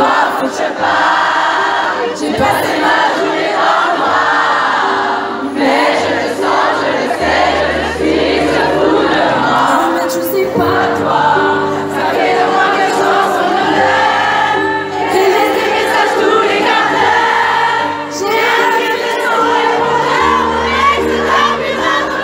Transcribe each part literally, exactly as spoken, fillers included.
soif, faut que je parle. J'ai passé ma journée dans le noir, mais je le sens, je le sais, je le suis, je fous de moi. Mais je sais pas toi, ça fait de moi que je sens son odeur. J'ai laissé des messages tous les quarts d'heure. J'ai inquiété son répondeur, mon ex n'a plus notre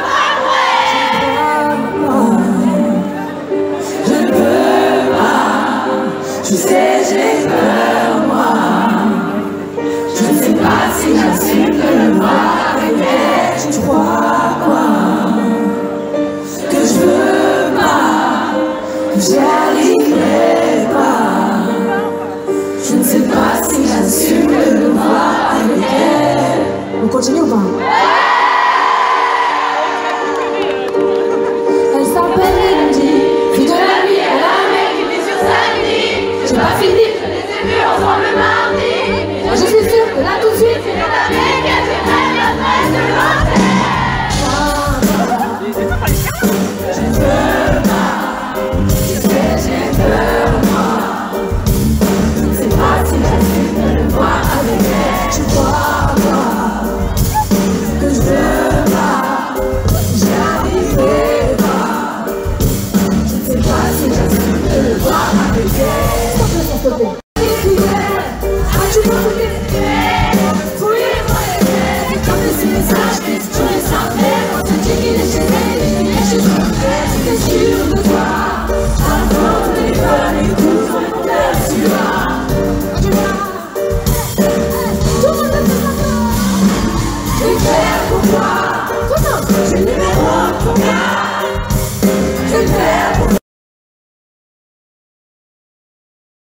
faveur. Je ne peux pas, je sais j'ai peur moi. Je ne sais pas si j'assume de le voir arriver. Tu crois quoi? Que je veux pas, que j'y arriverai pas. Je ne sais pas si j'assume de le voir arriver. On continue ou pas? Elle s'appelle Lindy, fille de la nuit, elle a un mec qui vit sur samedi. J'ai pas fini, je les ai vus ensemble le mardi. Moi je suis sûre que là tout de suite, c'est la mec, elle fait même l'adresse de l'hôtel. Je ne veux pas, je sais j'ai peur moi. Je ne sais pas si j'assume de le voir avec elle. Tu crois moi que je veux pas, j'y arriverai pas. Je ne sais pas si j'assume de le voir avec elle. Stop, stop, stop.